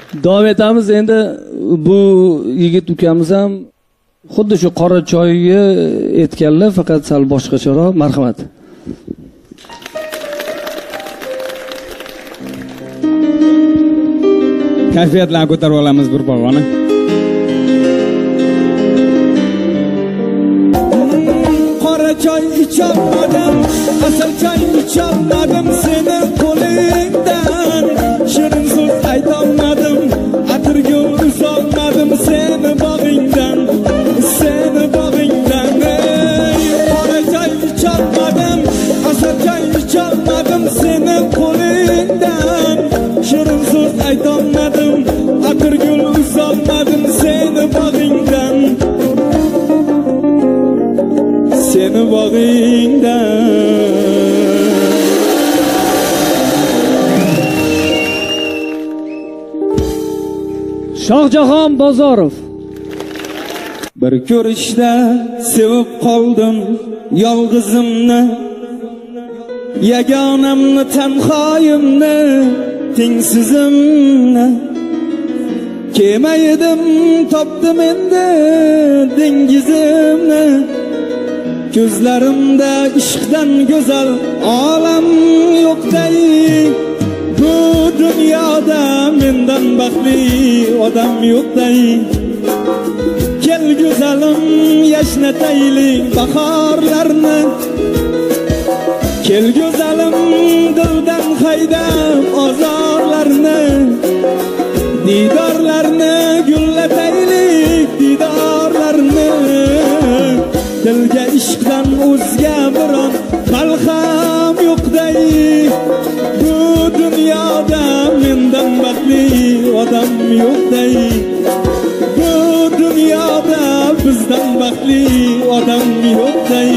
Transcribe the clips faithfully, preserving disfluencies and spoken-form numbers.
Davom etamiz. Endi bu yigit ukamiz ham xuddi shu qora choyga aytganlar, faqat sal boshqacharoq. Marhamat. Kayfiyatlarni ko'tarib olamiz bir pog'ona. Qora choy icholmadim, asal choy icholmadim seni qo'lingdan. Shirin so'z aytolmadim, atirgul uzolmadim seni bog'ingdan, seni bog'ingdan. Qora choy icholmadim, asal choy icholmadim seni qo'lingdan. Shirin so'z aytolmadim, atirgul uzolmadim seni bog'ingdan, seni bog'ingdan. Shohjahon Bozorov. Bir ko'rishda sevib qoldim yolg'izimni, yagonamni, tanhoyimni, tengsizimni. Kema edim, topdim endi dengizimni. Ko'zlarimda ishqdan go'zal olam yo'qday. Bu dunyoda mendan baxtli odam yo'qday. Kel go'zalim yashnataylik bahorlarni. Kel go'zalim dildan haydab ozorlarni. Didorlarni gullataylik, didorlarni. Dilga ishqdan o'zga biron malham yo'qday. Bu dunyoda mendan baxtli odam yo'qday. Bu dunyoda bizdan baxtli odam yo'qday.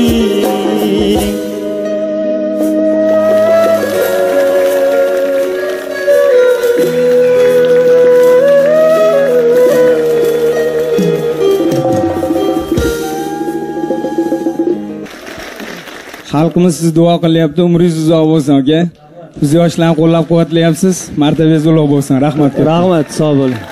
Xalqimiz siz duo qilyapti, umringiz uzoq bo'lsin aka. Biz yoshlarni qo'llab-quvvatlayapsiz. Martabangiz ulug' bo'lsin. Rahmat. Rahmat, sog' bo'ling.